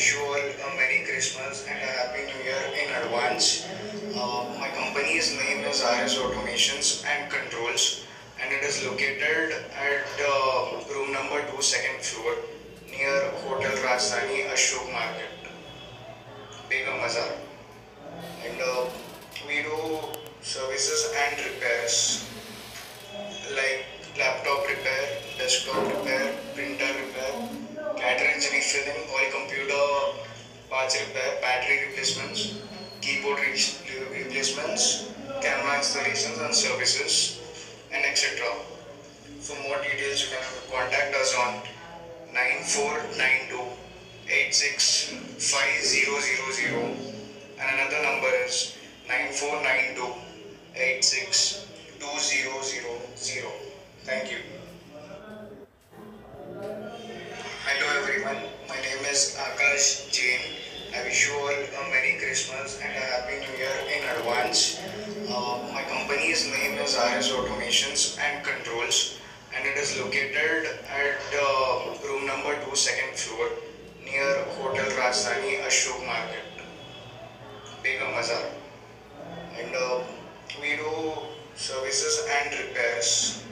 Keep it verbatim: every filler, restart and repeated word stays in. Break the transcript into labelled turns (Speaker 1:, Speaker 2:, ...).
Speaker 1: wish you all a Merry Christmas and a Happy New Year in advance. Uh, my company's name is R S Automations and Controls, and it is located at uh, room number two, second floor, near Hotel Rajdhani, Ashok Market, Begum Bazaar. And uh, we do services and repairs like laptop repair, desktop repair, printer repair, cartridge refilling, all computer parts repair, battery replacements, keyboard re- replacements, camera installations and services, and et cetera. For more details, you can contact us on nine four nine two eight six five zero zero zero, and another number is nine four nine two eight six two zero zero zero. Thank you. Hello everyone, my name is Akash Jain. I wish you all a Merry Christmas and a Happy New Year in advance. Uh, my company's name is R S Automations and Controls, and it is located at uh, room number two, second floor, near Hotel Rajdhani, Ashok Market, Begum Bazaar. And uh, we do services and repairs